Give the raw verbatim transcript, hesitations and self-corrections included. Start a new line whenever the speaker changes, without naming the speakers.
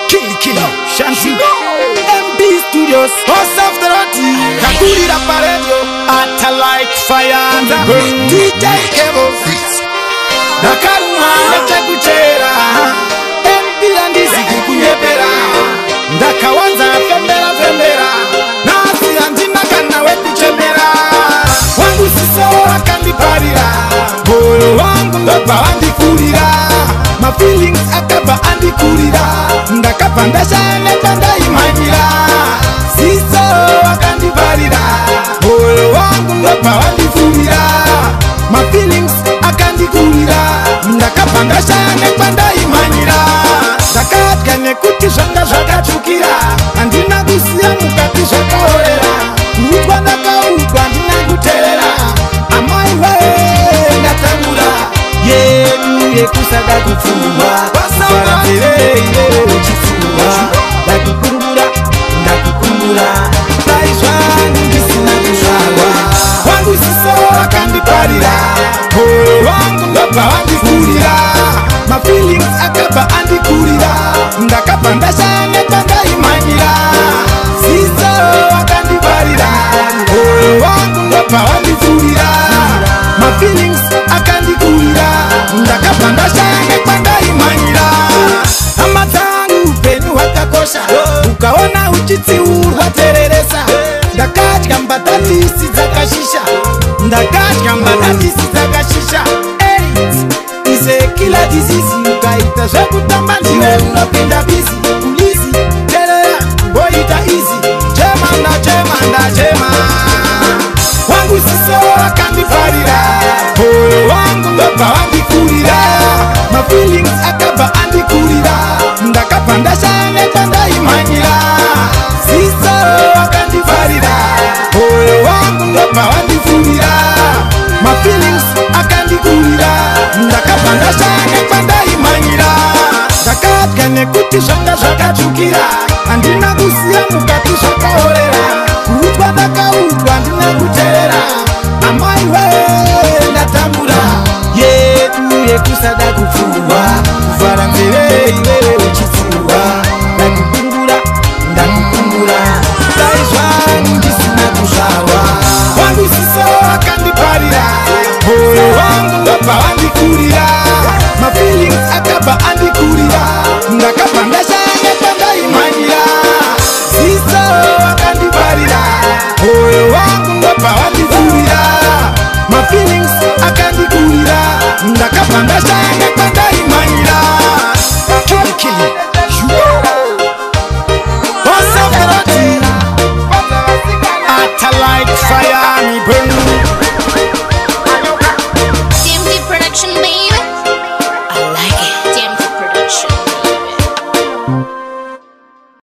Kill Killer Shanti M B Studios House of the Roti Kakurira Paredio Ata like fire and the D J Kevo Dakaruma Chakuchera M B and Dizzy Kunyepera Ndakawanza Fembera Fembera Nasi Anjina Kanawe Kuchemera Wangu Siso Akandiparira Moyo wangu Ndopa Wandikurira My feelings akaba Andikurira Ndakapanda shane panda imanyira Siso Akandiparira Moyo wangu Ndopa Wandikurira My feelings akandikurira Ndakapanda shane panda imanyira Ndakatgane kuti zvanga zvakachukira Andina kusiya mukati zvakaorera Kuutwa ndakautwa ndina kuteerera Amai we ndatambura Yedu yekusada kupfumwa Varamberere uchipfumwa Ndakukumbura, ndakukumbura Taizvangu ndisina kuzvarwa Wangu Siso akandiparira Moyo wangu ndobva wandikurira My feelings akabva andikurira Ndakabva ndashane pandaimanyira Siso akandiparira Moyo wangu ndobva wandikurira My feelings akandikurira Ndakabva ndashane pandaimanyira Hama dzangu upenyu hwakakosha Ukaona uchitsiurwa tereresa Ndakadya mbatatisi dzakashisha Ndakadya mbatatisi dzakashisha AIDS is a killer disease Ukaita zvekutamba ndiwe unopinda busy Polisi, terera, boita easy Chema nda chema nda chema Wangu Siso akandiparira Moyo wangu ndobva wandikurira My feelings akabva andikurira Ndakabva ndashane pandaimanyira Siso akandiparira Moyo wangu ndobva wandikurira My feelings akandikurira Ndakabva ndashane pandaimanyira Ndakadya nekuti zvanga zvakachukira Andina kusiya mukati zvakaorera Kuutwa ndakautwa ndina kuteerera Amai we ndatambura Yedu yekusada kupfumwa Kuvara nzeve